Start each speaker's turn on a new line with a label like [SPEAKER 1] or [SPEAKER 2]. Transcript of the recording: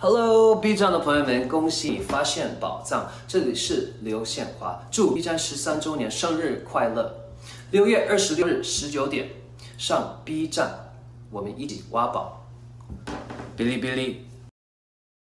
[SPEAKER 1] Hello B 站的朋友们，恭喜你发现宝藏！这里是刘宪华，祝 B 站13周年生日快乐！6月26日19点，上 B 站，我们一起挖宝。哔哩哔哩。